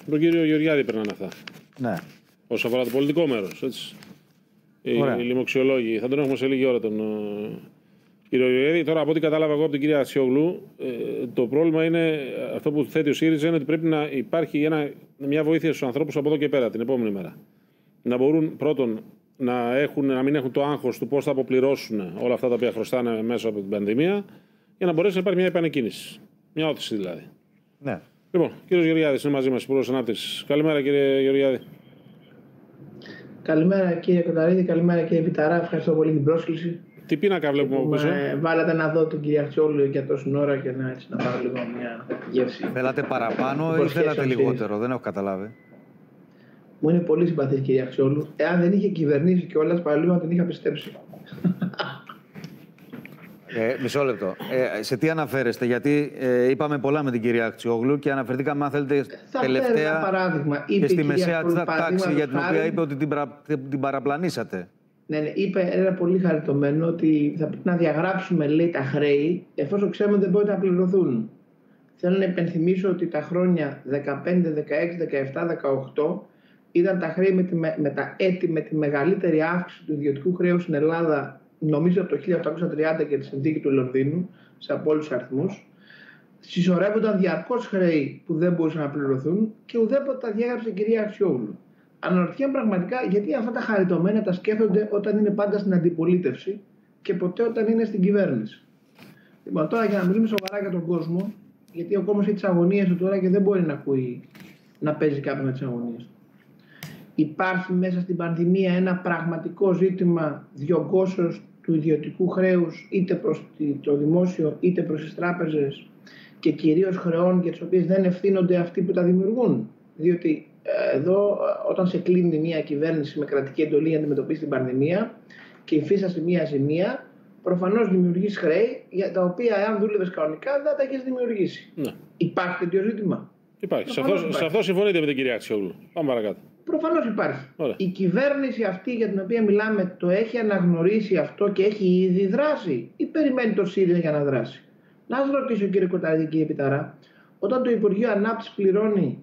Τον κύριο Γεωργιάδη περνάνε αυτά. Ναι. Όσον αφορά το πολιτικό μέρος. Οι λοιμοξιολόγοι. Θα τον έχουμε σε λίγη ώρα τον κύριο Γεωργιάδη. Τώρα, από ό,τι κατάλαβα εγώ από την κυρία Αξιόγλου, το πρόβλημα είναι αυτό που θέτει ο ΣΥΡΙΖΑ, είναι ότι πρέπει να υπάρχει μια βοήθεια στους ανθρώπους από εδώ και πέρα, την επόμενη μέρα. Να μπορούν πρώτον να μην έχουν το άγχος του πώς θα αποπληρώσουν όλα αυτά τα οποία χρωστάνε μέσα από την πανδημία, για να μπορέσει να υπάρχει μια επανεκκίνηση. Μια όθηση δηλαδή. Ναι. Λοιπόν, κύριος Γεωργιάδης είναι μαζί μας, Υπουργός Ανάπτυξης. Καλημέρα, κύριε Γεωργιάδη. Καλημέρα, κύριε Κοταρίδη. Καλημέρα, κύριε Πιταρά. Ευχαριστώ πολύ την πρόσκληση. Τι πίνακα βλέπουμε από πίσω. Βάλατε να δω τον κύριο Αξιόγλου για τόση ώρα και να πάρω λίγο μια γεύση. Θέλατε παραπάνω ή θέλατε λιγότερο, δεν έχω καταλάβει. Μου είναι πολύ συμπαθής κυρία Αξιόγλου. Εάν δεν είχε κυβερνήσει κιόλας, παραλίγο να την είχα πιστέψει. Μισό λεπτό. Σε τι αναφέρεστε, γιατί είπαμε πολλά με την κυρία Αξιόγλου και αναφερθήκαμε, αν θέλετε, τελευταία παράδειγμα. Και στη μεσαία τάξη για την οποία είπε ότι την παραπλανήσατε. Ναι, είπε ένα πολύ χαριτωμένο ότι θα πρέπει να διαγράψουμε, λέει, τα χρέη εφόσον ξέρουμε ότι δεν μπορεί να πληρωθούν. Θέλω να υπενθυμίσω ότι τα χρόνια 15, 16, 17, 18 ήταν τα χρέη με τα έτη με τη μεγαλύτερη αύξηση του ιδιωτικού χρέους στην Ελλάδα, νομίζω από το 1830 και τη συνθήκη του Λονδίνου, σε απόλυτους αριθμούς. Συσσωρεύονταν διαρκώς χρέη που δεν μπορούσαν να πληρωθούν και ουδέποτε τα διέγραψε η κυρία Αξιόγλου. Αναρωτιέμαι πραγματικά γιατί αυτά τα χαριτωμένα τα σκέφτονται όταν είναι πάντα στην αντιπολίτευση και ποτέ όταν είναι στην κυβέρνηση. Λοιπόν, τώρα για να μιλήσουμε σοβαρά για τον κόσμο, γιατί ο κόσμος έχει τις αγωνίες του τώρα και δεν μπορεί να ακούει να παίζει κάποιο με τις αγωνίες του. Υπάρχει μέσα στην πανδημία ένα πραγματικό ζήτημα διωγγώσεως του ιδιωτικού χρέους είτε προς το δημόσιο είτε προς τις τράπεζες και κυρίως χρεών για τις οποίες δεν ευθύνονται αυτοί που τα δημιουργούν. Διότι εδώ όταν σε κλείνει μια κυβέρνηση με κρατική εντολή για να αντιμετωπίσει την πανδημία και υφίσταται μια ζημία, προφανώς δημιουργείς χρέη για τα οποία, αν δούλευες κανονικά, δεν τα έχεις δημιουργήσει. Ναι. Υπάρχει τέτοιο ζήτημα. Υπάρχει. Σε αυτό συμφωνείτε με την κυρία Αξιόγλου. Πάμε παρακάτω. Προφανώς υπάρχει. Ωραία. Η κυβέρνηση αυτή για την οποία μιλάμε το έχει αναγνωρίσει αυτό και έχει ήδη δράσει ή περιμένει το ΣΥΡΙΖΑ για να δράσει. Να σας ρωτήσω, κύριε Κοταρίδη, κύριε Πιταρά, όταν το Υπουργείο Ανάπτυξης πληρώνει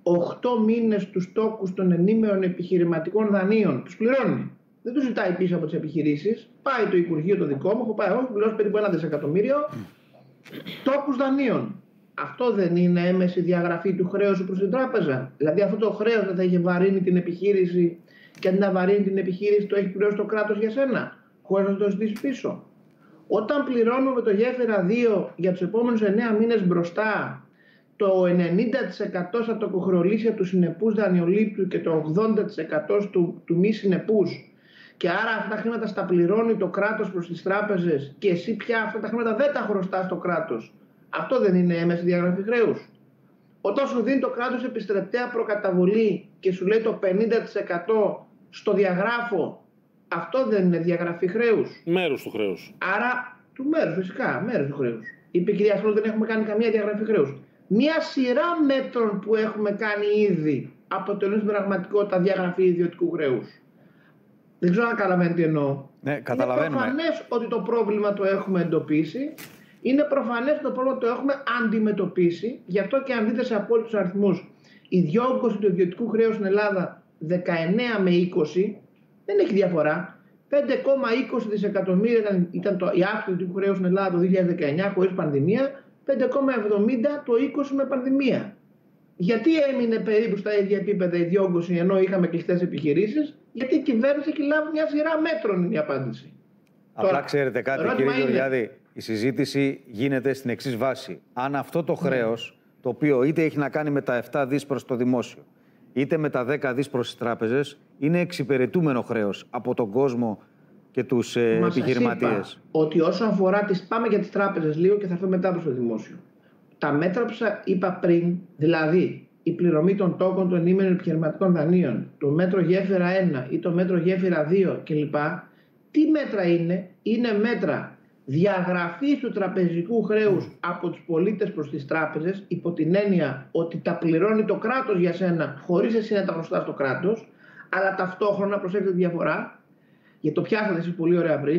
8 μήνες τους τόκους των ενήμερων επιχειρηματικών δανείων, τους πληρώνει. Δεν τους ζητάει πίσω από τις επιχειρήσεις. Πάει το Υπουργείο το δικό μου, έχω πάει εγώ, πληρώσει περίπου 1 δισεκατομμύριο τόκους δανείων. Αυτό δεν είναι έμεση διαγραφή του χρέους προς την τράπεζα? Δηλαδή αυτό το χρέος δεν θα είχε βαρύνει την επιχείρηση και αντί να βαρύνει την επιχείρηση το έχει πληρώσει το κράτος για σένα, χωρίς να το ζητήσει πίσω. Όταν πληρώνουμε το γέφυρα 2 για τους επόμενους 9 μήνες μπροστά, το 90% στα τοκοχρολήσια του συνεπούς δανειολήπτου και το 80% του μη συνεπούς, και άρα αυτά τα χρήματα στα πληρώνει το κράτος προς τις τράπεζες και εσύ πια αυτά τα χρήματα δεν τα χρωστάς στο κράτος. Αυτό δεν είναι έμεση διαγραφή χρέους? Όταν σου δίνει το κράτος επιστρεπτέα προκαταβολή και σου λέει το 50% στο διαγράφω, αυτό δεν είναι διαγραφή χρέους? Μέρος του χρέους. Άρα, του μέρους, φυσικά, μέρος του χρέους. Είπε η κυρία Αξιόγλου, δεν έχουμε κάνει καμία διαγραφή χρέους. Μία σειρά μέτρων που έχουμε κάνει ήδη αποτελούν στην πραγματικότητα διαγραφή ιδιωτικού χρέους. Δεν ξέρω αν καταλαβαίνετε τι εννοώ. Ναι, καταλαβαίνουμε. Είναι προφανές ότι το πρόβλημα το έχουμε εντοπίσει. Είναι προφανές ότι το πρόβλημα το έχουμε αντιμετωπίσει. Γι' αυτό και αν δείτε σε απόλυτους αριθμούς, η διόγκωση του ιδιωτικού χρέους στην Ελλάδα 19 με 20 δεν έχει διαφορά. 5,20 δισεκατομμύρια ήταν η αύξηση του ιδιωτικού χρέους στην Ελλάδα το 2019 χωρίς πανδημία. 5,70 το 20 με πανδημία. Γιατί έμεινε περίπου στα ίδια επίπεδα η διόγκωση ενώ είχαμε κλειστές επιχειρήσεις? Γιατί η κυβέρνηση έχει λάβει μια σειρά μέτρων, είναι η απάντηση. Απλά τώρα, ξέρετε κάτι, κύριε Γεωργιάδη, η συζήτηση γίνεται στην εξής βάση. Αν αυτό το χρέος, το οποίο είτε έχει να κάνει με τα 7 δις προς το δημόσιο, είτε με τα 10 δις προς τις τράπεζες, είναι εξυπηρετούμενο χρέος από τον κόσμο και τους επιχειρηματίες. Ότι όσον αφορά πάμε για τις τράπεζες λίγο και θα έρθω μετά προς το δημόσιο. Τα μέτρα που σας είπα πριν, δηλαδή η πληρωμή των τόκων των ενήμερων επιχειρηματικών δανείων, το μέτρο γέφυρα 1 ή το μέτρο γέφυρα 2 κλπ. Τι μέτρα είναι? Είναι μέτρα διαγραφής του τραπεζικού χρέους από τους πολίτες προς τις τράπεζες, υπό την έννοια ότι τα πληρώνει το κράτος για σένα χωρίς εσύ να τα χρωστάς στο κράτος, αλλά ταυτόχρονα, προσέξτε τη διαφορά, γιατί το πιάσατε εσείς πολύ ωραία πριν,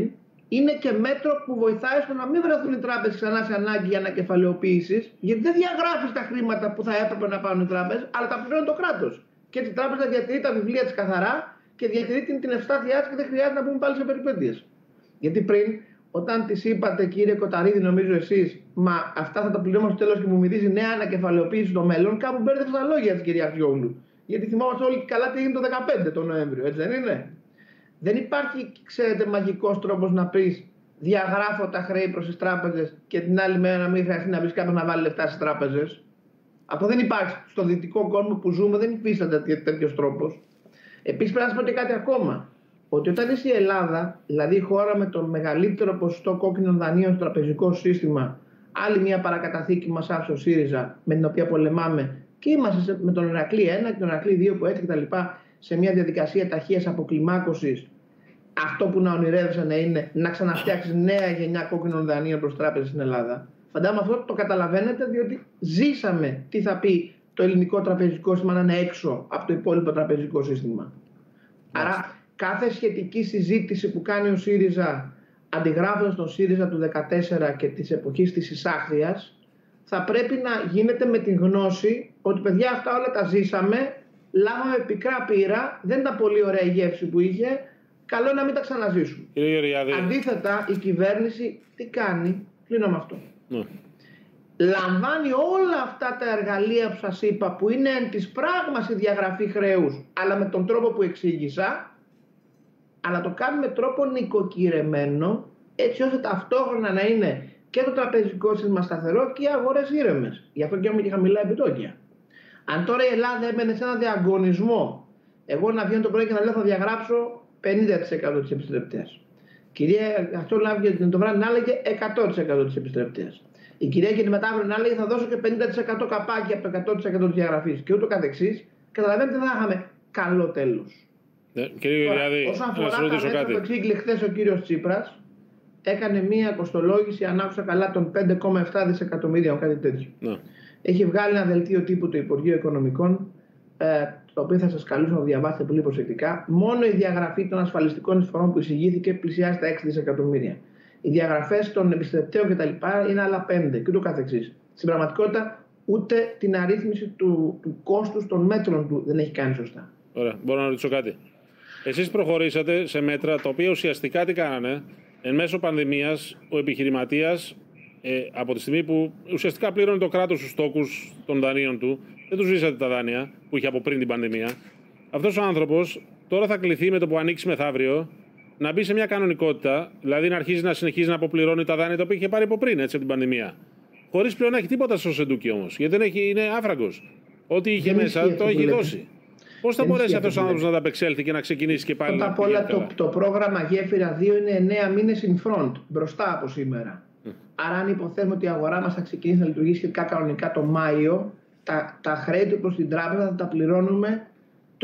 είναι και μέτρο που βοηθάει στο να μην βρεθούν οι τράπεζες ξανά σε ανάγκη για ανακεφαλαιοποίησης, γιατί δεν διαγράφεις τα χρήματα που θα έπρεπε να πάρουν οι τράπεζες, αλλά τα πληρώνει το κράτος. Και έτσι η τράπεζα διατηρεί τα βιβλία της καθαρά και διατηρεί την ευστάθειά της και δεν χρειάζεται να πούμε πάλι σε περιπέτειες. Γιατί πριν, όταν της είπατε, κύριε Κοταρίδη, νομίζω εσείς, μα αυτά θα τα πληρώνουμε στο τέλος και μου μυρίζει νέα ανακεφαλαιοποίηση στο μέλλον, κάπου μπέρδευε τα λόγια της κυρία Αξιόγλου. Γιατί θυμόμαστε όλοι καλά τι έγινε το 2015 τον Νοέμβριο, έτσι δεν είναι? Δεν υπάρχει, ξέρετε, μαγικός τρόπος να πεις διαγράφω τα χρέη προς τις τράπεζες και την άλλη μέρα να μην χρειαστεί να βρεις κάποιον να βάλει λεφτά στις τράπεζες. Αυτό δεν υπάρχει. Στον δυτικό κόσμο που ζούμε δεν υφίσταται τέτοιος τρόπος. Επίσης πρέπει να σας πω και κάτι ακόμα. Ότι όταν είσαι η Ελλάδα, δηλαδή η χώρα με το μεγαλύτερο ποσοστό κόκκινων δανείων στο τραπεζικό σύστημα, άλλη μια παρακαταθήκη μας άφησε ο ΣΥΡΙΖΑ, με την οποία πολεμάμε, και είμαστε με τον Ηρακλή 1 και τον Ηρακλή 2 που έτσι κτλ. Σε μια διαδικασία ταχείας αποκλιμάκωσης, αυτό που να ονειρεύεσαι να είναι να ξαναφτιάξεις νέα γενιά κόκκινων δανείων προς τράπεζες στην Ελλάδα. Φαντάζομαι αυτό το καταλαβαίνετε, διότι ζήσαμε τι θα πει το ελληνικό τραπεζικό σύστημα να είναι έξω από το υπόλοιπο τραπεζικό σύστημα. Άρα, κάθε σχετική συζήτηση που κάνει ο ΣΥΡΙΖΑ, αντιγράφοντας τον ΣΥΡΙΖΑ του 2014 και της εποχής της εισάχθειας, θα πρέπει να γίνεται με την γνώση ότι παιδιά αυτά όλα τα ζήσαμε, λάβαμε πικρά πείρα, δεν ήταν πολύ ωραία η γεύση που είχε, καλό να μην τα ξαναζήσουμε. Αντίθετα, η κυβέρνηση τι κάνει? Κλείνω με αυτό. Λαμβάνει όλα αυτά τα εργαλεία που σας είπα, που είναι εν της πράγμας η διαγραφή χρέους, αλλά με τον τρόπο που εξήγησα, αλλά το κάνει με τρόπο νοικοκυρεμένο, έτσι ώστε ταυτόχρονα να είναι και το τραπεζικό σύστημα σταθερό και οι αγορές ήρεμες. Γι' αυτό και έχουμε και χαμηλά επιτόκια. Αν τώρα η Ελλάδα έμπαινε σε ένα διαγωνισμό, εγώ να βγαίνω το πρωί και να λέω θα διαγράψω 50% της επιστρεπτέας. Κυρία Αξιόγλου το βράδυ να έλεγε 100% της επιστρεπτέας. Η κυρία και τη μετάβρη να έλεγε θα δώσω και 50% καπάκι από το 100% της διαγραφής και ούτω καθεξής. Καταλαβαίνετε δεν θα είχαμε καλό τέλος. Κύριε Γεωργιάδη, όσον αφορά τα μέτρα που εξήγηλε χθες ο κύριος Τσίπρας, έκανε μία κοστολόγηση, αν άκουσα καλά, των 5,7 δισεκατομμύριων, κάτι τέτοιο. Έχει βγάλει ένα δελτίο τύπου του Υπουργείου Οικονομικών, το οποίο θα σας καλούσα να το διαβάσετε πολύ προσεκτικά. Μόνο η διαγραφή των ασφαλιστικών εισφορών που εισηγήθηκε πλησιάζει τα 6 δισεκατομμύρια. Οι διαγραφές των επιστρεπτέων κτλ. Είναι άλλα 5 και ούτω καθεξής. Στην πραγματικότητα, ούτε την αρρύθμιση του κόστους των μέτρων του δεν έχει κάνει σωστά. Ωραία, μπορώ να ρωτήσω κάτι? Εσείς προχωρήσατε σε μέτρα τα οποία ουσιαστικά τι κάνανε? Εν μέσω πανδημίας, ο επιχειρηματίας, από τη στιγμή που ουσιαστικά πλήρωνε το κράτος τους στόκους των δανείων του, δεν τους ζήσατε τα δάνεια που είχε από πριν την πανδημία. Αυτός ο άνθρωπος τώρα θα κληθεί με το που ανοίξει μεθαύριο να μπει σε μια κανονικότητα, δηλαδή να αρχίζει να συνεχίζει να αποπληρώνει τα δάνεια τα οποία είχε πάρει από πριν, έτσι, από την πανδημία. Χωρίς πλέον να έχει τίποτα στο σεντούκι όμως, γιατί δεν έχει, είναι άφραγκος. Ό,τι είχε μέσα το έχει δώσει. Πώς θα μπορέσει αυτός ο άνθρωπος να ανταπεξέλθει και να ξεκινήσει και πάλι? Πρώτα απ' όλα το πρόγραμμα Γέφυρα 2 είναι 9 μήνες in front, μπροστά από σήμερα. Άρα, αν υποθέτουμε ότι η αγορά μας θα ξεκινήσει να λειτουργήσει σχετικά κανονικά το Μάιο, τα χρέη του προς την τράπεζα θα τα πληρώνουμε το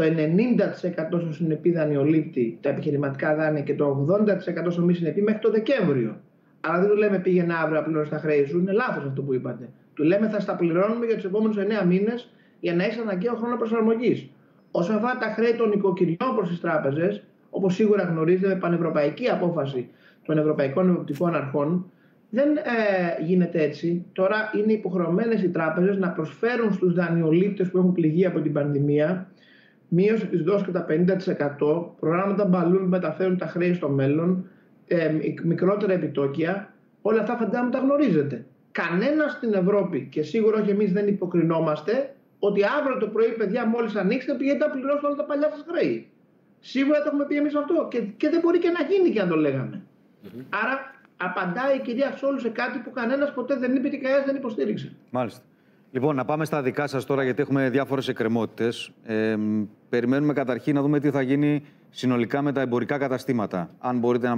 90% στο συνεπή δανειολήπτη, τα επιχειρηματικά δάνεια, και το 80% στο μη συνεπή μέχρι το Δεκέμβριο. Άρα δεν του λέμε πήγαινε αύριο να πληρώσει τα χρέη σου, είναι λάθος αυτό που είπατε. Του λέμε θα στα πληρώνουμε για τους επόμενους 9 μήνες για να έχει αναγκαίο χρόνο προσαρμογής. Όσον αφορά τα χρέη των νοικοκυριών προς τις τράπεζες, όπως σίγουρα γνωρίζετε, με πανευρωπαϊκή απόφαση των Ευρωπαϊκών Εποπτικών Αρχών, δεν γίνεται έτσι. Τώρα είναι υποχρεωμένες οι τράπεζες να προσφέρουν στους δανειολήπτες που έχουν πληγεί από την πανδημία μείωση της δόσης κατά 50%, προγράμματα μπαλούν που μεταφέρουν τα χρέη στο μέλλον, μικρότερα επιτόκια. Όλα αυτά φαντάζομαι τα γνωρίζετε. Κανένας στην Ευρώπη, και σίγουρα όχι εμείς, δεν υποκρινόμαστε ότι αύριο το πρωί, παιδιά, μόλις ανοίξετε, πηγαίνετε να πληρώσετε όλα τα παλιά σας χρέη. Σίγουρα το έχουμε πει εμείς αυτό και δεν μπορεί και να γίνει και αν το λέγαμε. Άρα απαντάει η κυρία Αξιόγλου σε κάτι που κανένας ποτέ δεν είπε και κανένας δεν υποστήριξε. Μάλιστα. Λοιπόν, να πάμε στα δικά σας τώρα, γιατί έχουμε διάφορες εκκρεμότητες. Περιμένουμε καταρχήν να δούμε τι θα γίνει συνολικά με τα εμπορικά καταστήματα. Αν μπορείτε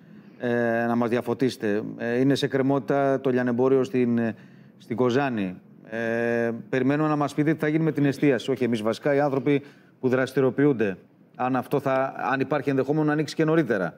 να μας διαφωτίσετε. Είναι σε εκκρεμότητα το λιανεμπόριο στην Κοζάνη. Περιμένουμε να μας πείτε τι θα γίνει με την εστίαση. Όχι εμείς βασικά, οι άνθρωποι που δραστηριοποιούνται. Αν υπάρχει ενδεχόμενο να ανοίξει και νωρίτερα.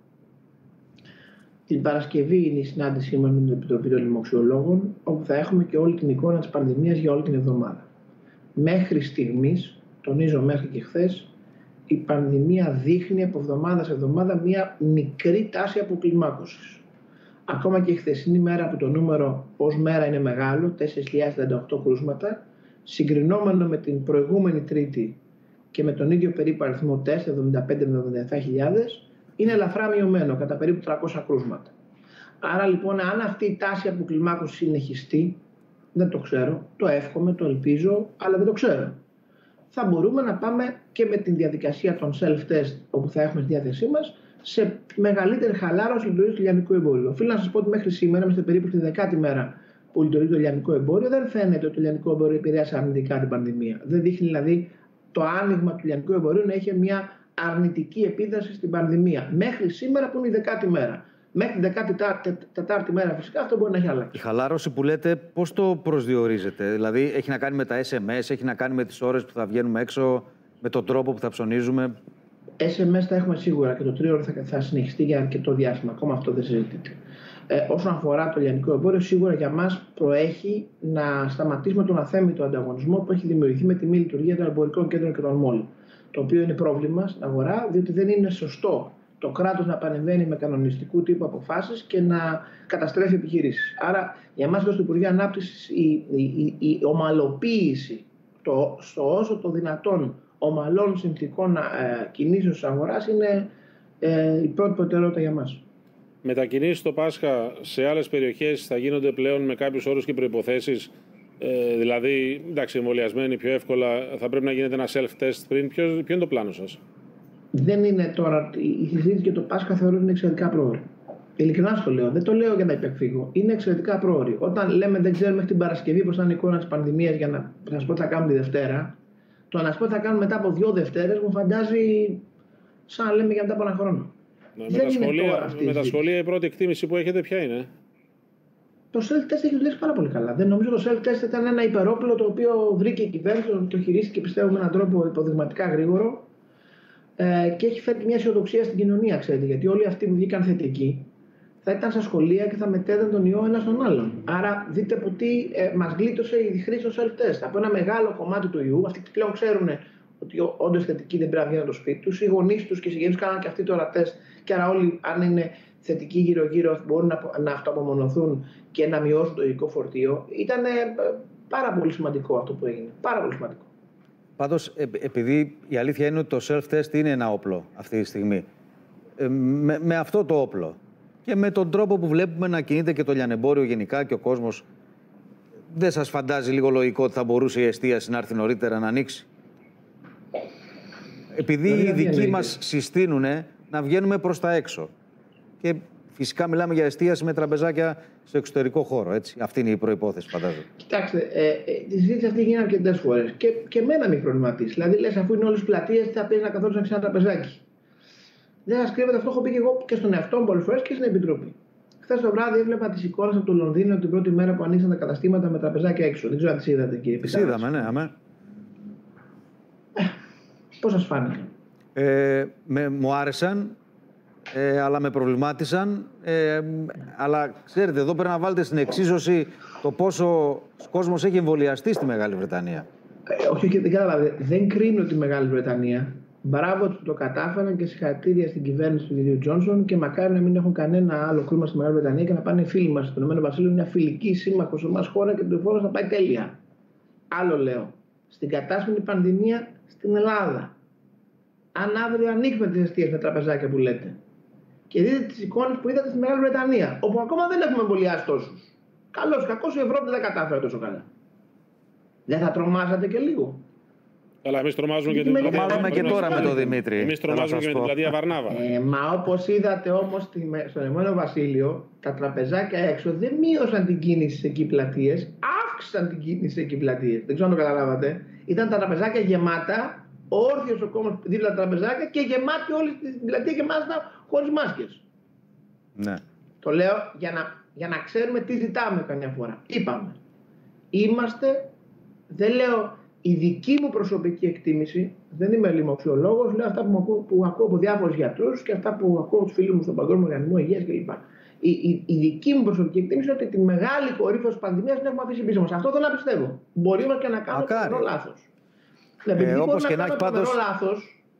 Την Παρασκευή είναι η συνάντησή μας με την Επιτροπή των Λοιμοξιολόγων, όπου θα έχουμε και όλη την εικόνα της πανδημίας για όλη την εβδομάδα. Μέχρι στιγμής, τονίζω μέχρι και χθες, η πανδημία δείχνει από εβδομάδα σε εβδομάδα μια μικρή τάση αποκλιμάκωσης. Ακόμα και η χθεσινή μέρα που το νούμερο ως μέρα είναι μεγάλο, 4.038 κρούσματα, συγκρινόμενο με την προηγούμενη Τρίτη και με τον ίδιο περίπου αριθμό τεστ, 75-77.000, είναι ελαφρά μειωμένο, κατά περίπου 300 κρούσματα. Άρα λοιπόν, αν αυτή η τάση αποκλιμάκωσης συνεχιστεί, δεν το ξέρω, το εύχομαι, το ελπίζω, αλλά δεν το ξέρω. Θα μπορούμε να πάμε και με την διαδικασία των self-test, όπου θα έχουμε στη διάθεσή μας, σε μεγαλύτερη χαλάρωση λειτουργίας του λιανικού εμπόριου. Οφείλω να σας πω ότι μέχρι σήμερα, είμαστε περίπου στη 10η μέρα που λειτουργεί το λιανικό εμπόριο, δεν φαίνεται ότι το λιανικό εμπόριο επηρέασε αρνητικά την πανδημία. Δεν δείχνει δηλαδή το άνοιγμα του λιανικού εμπορίου να είχε μια αρνητική επίδραση στην πανδημία. Μέχρι σήμερα που είναι η 10η μέρα. Μέχρι την 14η μέρα φυσικά αυτό μπορεί να έχει αλλάξει. Η χαλάρωση που λέτε, πώς το προσδιορίζετε? Δηλαδή έχει να κάνει με τα SMS, έχει να κάνει με τις ώρες που θα βγαίνουμε έξω, με τον τρόπο που θα ψωνίζουμε? SMS θα έχουμε σίγουρα και το 3ωρο θα συνεχιστεί για αρκετό διάστημα. Ακόμα αυτό δεν συζητείται. Όσον αφορά το λιανικό εμπόριο, σίγουρα για μας προέχει να σταματήσουμε τον αθέμητο ανταγωνισμό που έχει δημιουργηθεί με τη μη λειτουργία των εμπορικών κέντρων και των μόλ. Το οποίο είναι πρόβλημα στην αγορά, διότι δεν είναι σωστό το κράτος να παρεμβαίνει με κανονιστικού τύπου αποφάσεις και να καταστρέφει επιχειρήσεις. Άρα, για εμάς εδώ στο Υπουργείο Ανάπτυξης, η ομαλοποίηση στο όσο το δυνατόν ομαλών συνθηκών κινήσεως της αγοράς είναι η πρώτη προτεραιότητα για μας. Μετακινήσεις στο Πάσχα σε άλλες περιοχές θα γίνονται πλέον με κάποιους όρους και προϋποθέσεις? Δηλαδή, εντάξει, εμβολιασμένοι πιο εύκολα, θα πρέπει να γίνεται ένα self-test πριν. Ποιο είναι το πλάνο σας? Δεν είναι τώρα. Η συζήτηση για το Πάσχα θεωρώ ότι είναι εξαιρετικά πρόωρη. Ειλικρινά το λέω. Δεν το λέω για να υπεκφύγω. Είναι εξαιρετικά πρόωρη. Όταν λέμε δεν ξέρουμε μέχρι την Παρασκευή πώς θα είναι η εικόνα της πανδημίας για να σας πω τι θα κάνουμε τη Δευτέρα, το να σας πω τι θα κάνουμε μετά από 2 Δευτέρες μου φαντάζει σαν να λέμε για μετά από ένα χρόνο. Με τα σχολεία η πρώτη εκτίμηση που έχετε ποια είναι? Το self-test έχει δουλέψει πάρα πολύ καλά. Δεν νομίζω το self-test ήταν ένα υπερόπλο το οποίο βρήκε η κυβέρνηση, το χειρίστηκε πιστεύω με έναν τρόπο υποδειγματικά γρήγορο και έχει φέρει μια αισιοδοξία στην κοινωνία, ξέρετε. Γιατί όλοι αυτοί που βγήκαν θετικοί θα ήταν στα σχολεία και θα μετέδαν τον ιό ένα στον άλλον. Άρα δείτε από τι μας γλίτωσε η χρήση των self-test. Από ένα μεγάλο κομμάτι του ιού, αυτοί πλέον ξέρουν ότι όντως θετικοί δεν πρέπει να βγαίνουν από το σπίτι τους, οι γονείς τους και οι συγγενείς κάναν και αυτοί τώρα τεστ. Και άρα όλοι, αν είναι θετικοί γύρω-γύρω, μπορούν να αυτοαπομονωθούν και να μειώσουν το υλικό φορτίο. Ήταν πάρα πολύ σημαντικό αυτό που έγινε. Πάρα πολύ σημαντικό. Πάντως, επειδή η αλήθεια είναι ότι το self-test είναι ένα όπλο αυτή τη στιγμή, με αυτό το όπλο και με τον τρόπο που βλέπουμε να κινείται και το λιανεμπόριο γενικά και ο κόσμος, δεν σας φαντάζει λίγο λογικό ότι θα μπορούσε η εστίαση να έρθει νωρίτερα να ανοίξει? Επειδή οι δικοί μας συστήνουν να βγαίνουμε προς τα έξω. Και φυσικά μιλάμε για εστίαση με τραπεζάκια στο εξωτερικό χώρο. Έτσι. Αυτή είναι η προϋπόθεση, φαντάζομαι. Κοιτάξτε, τη συζήτηση αυτή γίνει αρκετές φορές. Και εμένα με προβληματίζει. Δηλαδή, λες, αφού είναι όλες τις πλατείες, τι θα πει να καθόρισαν σε ένα τραπεζάκι? Δεν σας κρύβεται, αυτό έχω πει και εγώ και στον εαυτό μου πολλές φορές και στην Επιτροπή. Χθες το βράδυ έβλεπα τις εικόνες από το Λονδίνο την πρώτη μέρα που ανοίξαν τα καταστήματα με τραπεζάκια έξω. Δεν ξέρω αν τις είδατε, κύριε Πιτάρα. Τις είδαμε, ναι, αμέ. Πώς σας φάνηκε? Μου άρεσαν, αλλά με προβλημάτισαν. Αλλά ξέρετε, εδώ πρέπει να βάλετε στην εξίσωση το πόσο κόσμος έχει εμβολιαστεί στη Μεγάλη Βρετανία. Όχι, δεν καταλαβαίνετε. Δεν κρίνω τη Μεγάλη Βρετανία. Μπράβο ότι το κατάφεραν και συγχαρητήρια στην κυβέρνηση του κ. Τζόνσον και μακάρι να μην έχουν κανένα άλλο κρούμα στη Μεγάλη Βρετανία και να πάνε φίλοι μας. Το Ηνωμένο Βασίλειο είναι μια φιλική σύμμαχος εμάς χώρα και το φόβο να πάει τέλεια. Άλλο λέω. Στην κατάσχονη πανδημία στην Ελλάδα. Αν αύριο ανοίξουμε τις εστίες με τραπεζάκια που λέτε και δείτε τις εικόνες που είδατε στη Μεγάλη Βρετανία, όπου ακόμα δεν έχουμε εμβολιάσει τόσους. Καλώς, κακώς η Ευρώπη δεν κατάφερε τόσο καλά. Δεν θα τρομάζατε και λίγο? Αλλά εμείς τρομάζουμε και την πλατεία. Τρομάζουμε και τώρα με τον Δημήτρη. Εμείς τρομάζουμε και με την πλατεία Βαρνάβα. Μα όπως είδατε όμως στο Ηνωμένο Βασίλειο, τα τραπεζάκια έξω δεν μείωσαν την κίνηση σε εκεί πλατείες, αύξησαν την κίνηση σε εκεί πλατείες. Δεν ξέρω αν το καταλάβατε. Ήταν τα τραπεζάκια γεμάτα, όρθιος ο κόμμος δίπλα τα τραπεζάκια και γεμάτη όλη την πλατεία και μάλιστα χωρίς μάσκες. Ναι. Το λέω για να ξέρουμε τι ζητάμε καμιά φορά. Είπαμε. Είμαστε, δεν λέω η δική μου προσωπική εκτίμηση, δεν είμαι λοιμοξιολόγος, λέω αυτά που ακούω από διάφορους γιατρούς και αυτά που ακούω από τους φίλους μου στον Παγκόσμιο Οργανισμό Υγείας κλπ. Η δική μου προσωπική εκτίμηση είναι ότι τη μεγάλη κορύφωση της πανδημίας την έχουμε αφήσει πίσω μας. Αυτό θέλω να πιστεύω. Μπορεί και να κάνουμε τρομερό λάθος. Όπως και να έχει πάντως.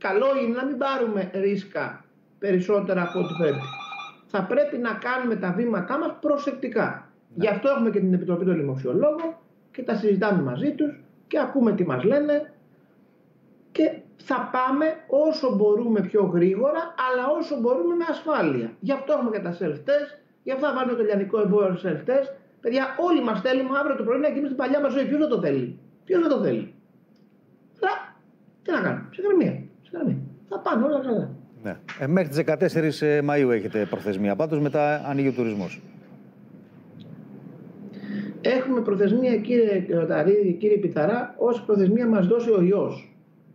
καλό είναι να μην πάρουμε ρίσκα περισσότερα από ό,τι πρέπει. Θα πρέπει να κάνουμε τα βήματά μας προσεκτικά. Γι' αυτό έχουμε και την Επιτροπή των Λοιμοξιολόγων και τα συζητάμε μαζί τους και ακούμε τι μας λένε και θα πάμε όσο μπορούμε πιο γρήγορα, αλλά όσο μπορούμε με ασφάλεια. Γι' αυτό έχουμε και τα self-test, γι' αυτό βάζουμε το λιανικό εμπόριο self-test. Παιδιά, όλοι μας θέλουμε αύριο το πρωί να γίνουμε στην παλιά μας ζωή. Ποιος δεν το θέλει? Ποιος δεν το θέλει? Αλλά τι να κάνουμε? Ψυχραιμία. Θα πάνε όλα καλά. Ναι. Μέχρι τις 14 Μαΐου έχετε προθεσμία. Πάντως μετά ανοίγει ο τουρισμός. Έχουμε προθεσμία, κύριε Ρωταρίδη, κύριε Πιθαρά, ως προθεσμία μας δώσει ο ιός.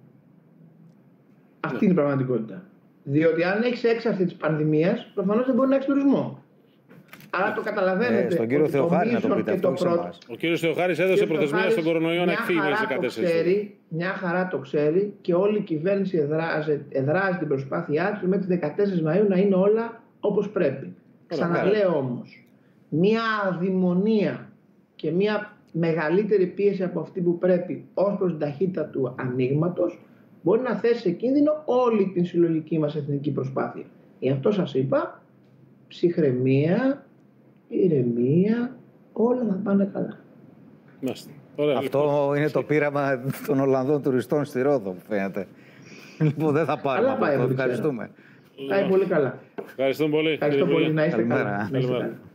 Αυτή είναι η πραγματικότητα. Διότι αν έχεις έξαρση της πανδημίας, προφανώς δεν μπορεί να έχεις τουρισμό. Άρα το καταλαβαίνετε. Στον κύριο Θεοχάρη να το πείτε αυτό, όχι σε εμάς. Ο κύριος Θεοχάρης έδωσε προθεσμία στον κορονοϊό να εκφύγει μέσα σε 14. Μια χαρά το ξέρει και όλη η κυβέρνηση εδράζει την προσπάθειά της μέχρι τις 14 Μαΐου να είναι όλα όπως πρέπει. Ξαναλέω όμως, μια αδημονία και μια μεγαλύτερη πίεση από αυτή που πρέπει ως προς την ταχύτητα του ανοίγματος μπορεί να θέσει σε κίνδυνο όλη την συλλογική μας εθνική προσπάθεια. Γι' αυτό σας είπα, ψυχραιμία, ηρεμία, όλα θα πάνε καλά. Ωραία, αυτό είναι το πείραμα των Ολλανδών τουριστών στη Ρόδο, που φαίνεται. Λοιπόν, δεν θα πάρουμε αυτό. Ευχαριστούμε. Πάει πολύ καλά. Ευχαριστώ πολύ. Ευχαριστώ πολύ. Να είστε καλά.